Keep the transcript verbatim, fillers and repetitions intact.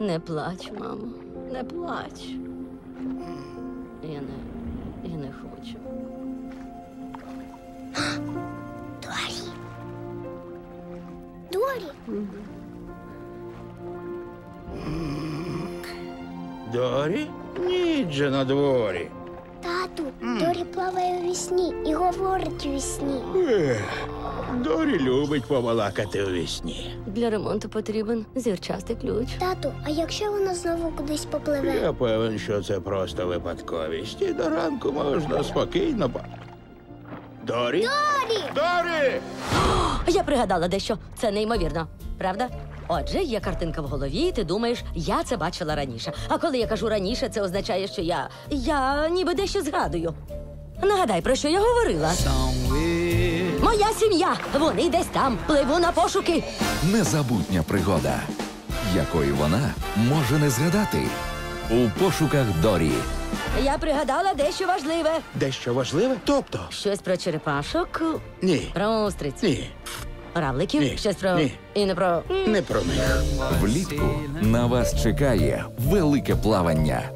Не плач, мамо, не плач. Я не, я не хочу. Дорі. Дорі. Дорі? Ніч же на дворі. Тату, Дорі плаває у вісні і говорить у вісні. Ех, Дорі любить побалакати у вісні. Для ремонту потрібен зірчастий ключ. Тату, а якщо вона знову кудись попливе? Я певен, що це просто випадковість. І до ранку можна спокійно по... Дорі? Дорі! Дорі! Я пригадала дещо. Це неймовірно. Правда? Отже, є картинка в голові, і ти думаєш, я це бачила раніше. А коли я кажу раніше, це означає, що я... я ніби дещо згадую. Нагадай, про що я говорила. Моя сім'я! Вони десь там. Пливу на пошуки. Незабутня пригода, якої вона може не згадати. У пошуках Дорі. Я пригадала дещо важливе. Дещо важливе? Тобто? Щось про черепашок, Ні. про устриць, Ні. равликів, Ні. щось про... Ні. І не про... Не про них. Влітку на вас чекає велике плавання.